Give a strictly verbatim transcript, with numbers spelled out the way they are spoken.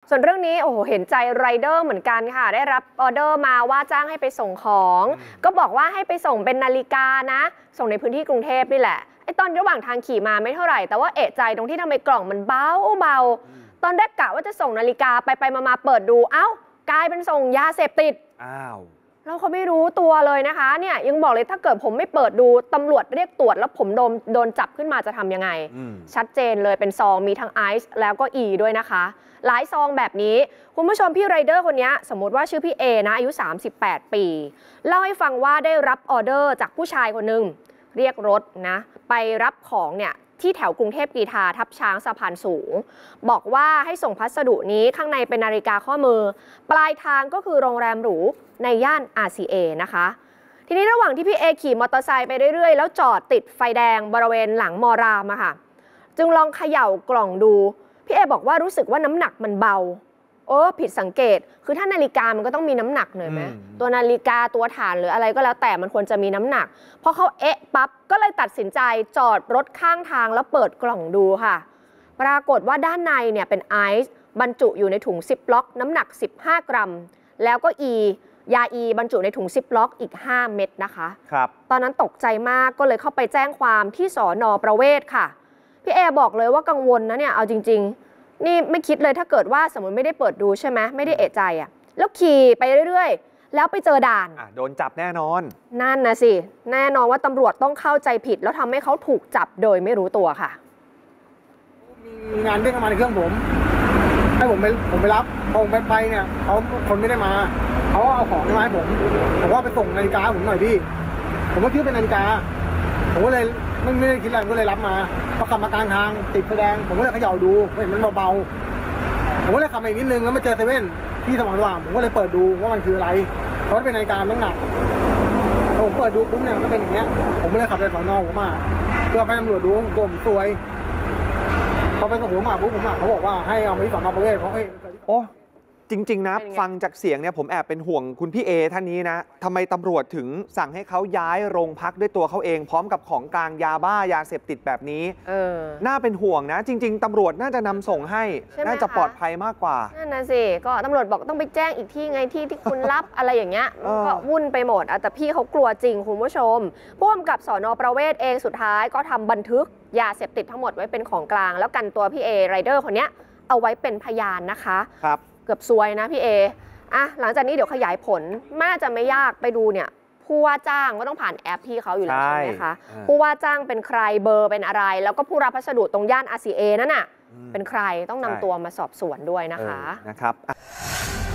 ส่วนเรื่องนี้โอ้โหเห็นใจไรเดอร์เหมือนกันค่ะได้รับออเดอร์มาว่าจ้างให้ไปส่งของก็บอกว่าให้ไปส่งเป็นนาฬิกานะส่งในพื้นที่กรุงเทพนี่แหละไอ้ตอนระหว่างทางขี่มาไม่เท่าไหร่แต่ว่าเอะใจตรงที่ทำไมกล่องมันเบาเบาตอนแรกกะว่าจะส่งนาฬิกาไปไปมาเปิดดูเอ้ากลายเป็นส่งยาเสพติดอ้าวแล้วเขาไม่รู้ตัวเลยนะคะเนี่ยยังบอกเลยถ้าเกิดผมไม่เปิดดูตำรวจเรียกตรวจแล้วผมโดนโดนจับขึ้นมาจะทำยังไงชัดเจนเลยเป็นซองมีทั้งไอซ์แล้วก็อีด้วยนะคะหลายซองแบบนี้คุณผู้ชมพี่ไรเดอร์คนนี้สมมติว่าชื่อพี่เอนะอายุสามสิบแปดปีเล่าให้ฟังว่าได้รับออเดอร์จากผู้ชายคนหนึ่งเรียกรถนะไปรับของเนี่ยที่แถวกรุงเทพกรีฑาทับช้างสะพานสูงบอกว่าให้ส่งพัสดุนี้ข้างในเป็นนาฬิกาข้อมือปลายทางก็คือโรงแรมหรูในย่าน อาร์ ซี เอ นะคะทีนี้ระหว่างที่พี่เอขี่มอเตอร์ไซค์ไปเรื่อยๆแล้วจอดติดไฟแดงบริเวณหลังมอรามอะค่ะจึงลองเขย่ากล่องดูพี่เอบอกว่ารู้สึกว่าน้ำหนักมันเบาโอ้ผิดสังเกตคือถ้านาฬิกามันก็ต้องมีน้ำหนักหน่อยไหมตัวนาฬิกาตัวฐานหรืออะไรก็แล้วแต่มันควรจะมีน้ำหนักพอเขาเอ๊ะปั๊บก็เลยตัดสินใจจอดรถข้างทางแล้วเปิดกล่องดูค่ะปรากฏว่าด้านในเนี่ยเป็นไอซ์บรรจุอยู่ในถุงซิปล็อกน้ำหนักสิบห้ากรัมแล้วก็อียาอีบรรจุในถุงซิปล็อกอีกห้าเม็ดนะคะครับตอนนั้นตกใจมากก็เลยเข้าไปแจ้งความที่สน.ประเวศค่ะพี่เอบอกเลยว่ากังวลนะเนี่ยเอาจริงๆนี่ไม่คิดเลยถ้าเกิดว่าสมมติไม่ได้เปิดดูใช่ไหมไม่ได้เอะใจอ่ะแล้วขี่ไปเรื่อยๆแล้วไปเจอด่านโดนจับแน่นอนนั่นนะสิแน่นอนว่าตำรวจต้องเข้าใจผิดแล้วทำให้เขาถูกจับโดยไม่รู้ตัวค่ะมีงานเด้งเข้ามาในเครื่องผมให้ผมไปผมไปรับพอผมไปไปเนี่ยเขาคนไม่ได้มาเขาเอาของมาให้ผมบอกว่าไปส่งนาฬิกาผมหน่อยพี่ผมก็คิดเป็นนาฬิกาผมก็เลยไม่ไม่ได้คิดอะไรก็เลยรับมาพอขับมากลางทางติดไฟแดงผมก็เลยเขย่าดูเห็นมันเบาๆผมก็เลยขับมาอีกนิดนึงแล้วมาเจอเซเว่นที่สว่างสว่างผมก็เลยเปิดดูว่ามันคืออะไรเพราะเป็นนาฬิกาน้ำหนักผมเปิดดูปุ๊บเนี่ยมันเป็นอย่างเงี้ยผมก็เลยขับไปสอนอผมมาเพื่อให้ตำรวจดูผมสวยพอไปสอบผมมาปุ๊บผมเขาบอกว่าให้เอาไปที่สอนอประเวศเพราะเฮ้ยโอ้จริงๆนะฟังจากเสียงเนี่ยผมแอบเป็นห่วงคุณพี่เอท่านนี้นะทำไมตำรวจถึงสั่งให้เขาย้ายโรงพักด้วยตัวเขาเองพร้อมกับของกลางยาบ้ายาเสพติดแบบนี้เออน่าเป็นห่วงนะจริงๆตำรวจน่าจะนำส่งให้น่าจะปลอดภัยมากกว่านั่นนะสิก็ตำรวจบอกต้องไปแจ้งอีกที่ไงที่ที่คุณรับ อะไรอย่างเงี้ยก็วุ่นไปหมดแต่พี่เขากลัวจริงคุณผู้ชมผู้กำกับสน.ประเวศเองสุดท้ายก็ทำบันทึกยาเสพติดทั้งหมดไว้เป็นของกลางแล้วกันตัวพี่เอไรเดอร์คนนี้เอาไว้เป็นพยานนะคะครับเกือบซวยนะพี่เออ่ะหลังจากนี้เดี๋ยวขยายผลน่าจะไม่ยากไปดูเนี่ยผู้ว่าจ้างก็ต้องผ่านแอปพี่เขาอยู่แล้วใช่ไหมคะผู้ว่าจ้างเป็นใครเบอร์เป็นอะไรแล้วก็ผู้รับพัสดุตรงย่าน อาร์ ซี เอ นั่นน่ะเป็นใครต้องนำตัวมาสอบสวนด้วยนะคะนะครับ